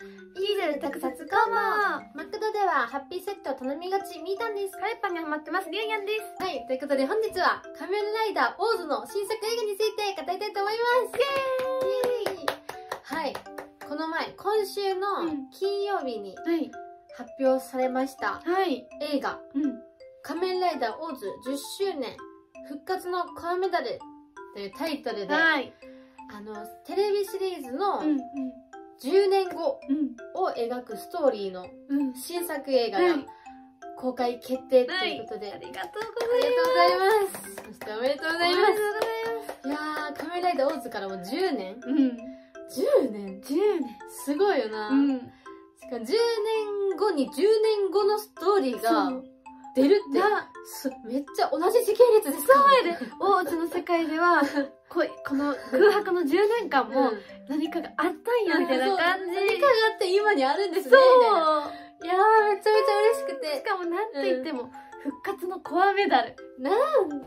イーゼル特撮工房。マクドではハッピーセットを頼みがちみーたんです。 カレーパンにハマってますリュウヤンです。 はい、ということで本日は仮面ライダーオーズの新作映画について語りたいと思います。イエーイ。はい、この前今週の金曜日に発表されました映画、仮面ライダーオーズ10周年復活のコアメダルというタイトルで、テレビシリーズの10年後を描くストーリーの新作映画が公開決定ということで、 ありがとうございます。そしておめでとうございます。いやー、仮面ライダーオーズからも10年10年すごいよな。しかも10年後に10年後のストーリーが出るってめっちゃ同じ時系列ですか。 そうやで、オーズの世界ではこの空白の10年間も何かがあったんやみたいな感じ。 何かがあって今にあるんですね。いやー、めちゃめちゃ嬉しくて。 しかもなんて言っても復活のコアメダル。 復活するよ。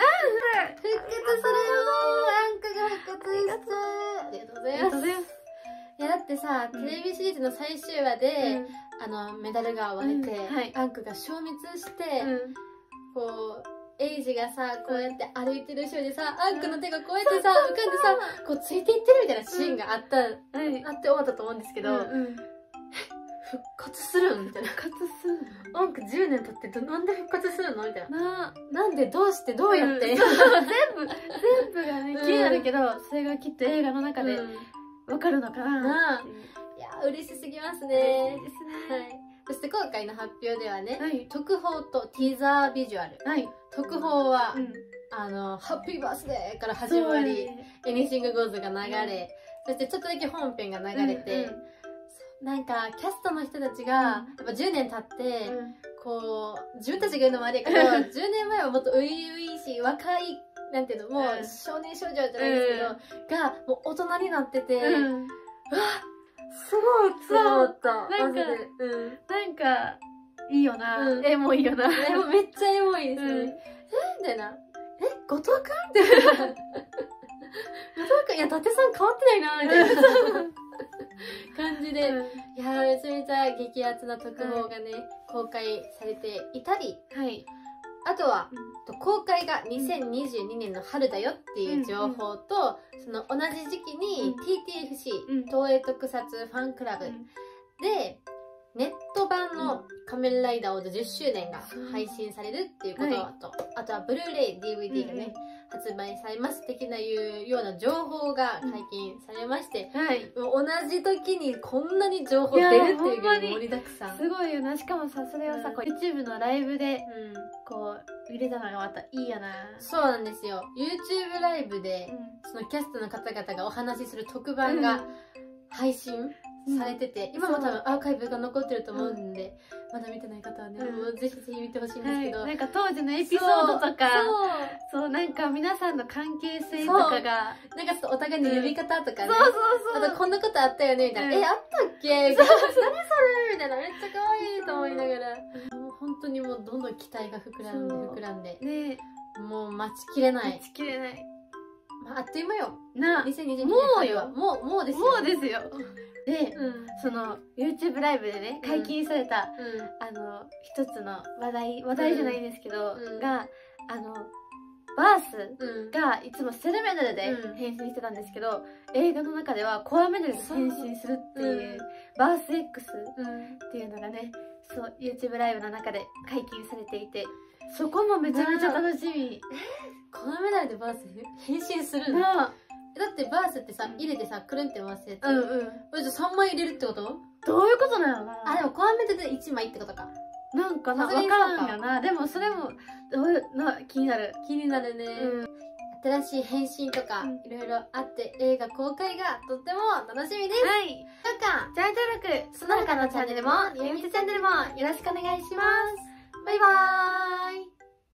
アンカが復活した。ありがとうございます。いやだってさ、テレビシリーズの最終話でメダルが割れてアンクが消滅して、こうエイジがさこうやって歩いてる後ろでさ、アンクの手がこうやってさ浮かんでさこうついていってるみたいなシーンがあって終わったと思うんですけど、復活するんみたいな。 復活するの？ アンク10年経ってなんで復活するのみたいな。なんでどうしてどうやって、 全部がね気になるけど、それがきっと映画の中でわかるのかな。 いや嬉しすぎますね。そして今回の発表ではね、特報とティザービジュアル。特報はハッピーバースデーから始まり、エニシングゴーズが流れ、そしてちょっとだけ本編が流れて、なんかキャストの人たちがやっぱ10年経ってこう自分たちが言うのもあれやけど10年前はもっと初々しい若いなんていうのもう少年少女じゃないですけどがもう大人になってて、うわっすごいって思った。 なんかいいよな。エモいよな。 めっちゃエモいですね。みたいな。後藤くんって後藤くん、いや伊達さん変わってないなみたいな感じで、いやめちゃめちゃ激アツな特報がね公開されていたり、あとは公開が2022年の春だよっていう情報と、その同じ時期に TTFC 東映特撮ファンクラブでネット版の仮面ライダーオーズ10周年が配信されるっていうことと、あとはブルーレイ DVD がね発売されます的ないうような情報が解禁されまして、同じ時にこんなに情報出るっていうぐらい盛りだくさん。 すごいよな。しかもさ、それをさ、YouTube のライブでこう見れたのがまたいいよな。 そうなんですよ。YouTube ライブでそのキャストの方々がお話しする特番が配信されてて、今も多分アーカイブが残ってると思うんで、まだ見てない方はね、もうぜひぜひ見てほしいんですけど、 なんか当時のエピソードとか、そうなんか皆さんの関係性とかが、 なんかちょっとお互いの呼び方とかね、あとこんなことあったよねみたいな、あったっけみたいな、何それみたいな、めっちゃ可愛いと思いながら、もう本当にもうどんどん期待が膨らんで、もう待ちきれない。あっという間よ。2022年春はもうですよ。 もうですよ。で、その YouTube ライブでね解禁された一つの話題じゃないんですけどがバースがいつもセルメダルで変身してたんですけど、映画の中ではコアメダルで変身するっていうバース X っていうのがね、そう YouTube ライブの中で解禁されていて、そこもめちゃめちゃ楽しみ。 コアメダルでバース変身するの？だってバースってさ入れてさくるんって回すやつ。じゃあ3枚入れるってこと？ どういうことなのな。 あ、でもコアメダルで1枚ってことか。 なんかな、わからんよな。でもそれも気になるね。新しい変身とかいろいろあって映画公開がとっても楽しみです。とかチャンネル登録、 その他のチャンネルもゆうみつチャンネルもよろしくお願いします。バイバーイ。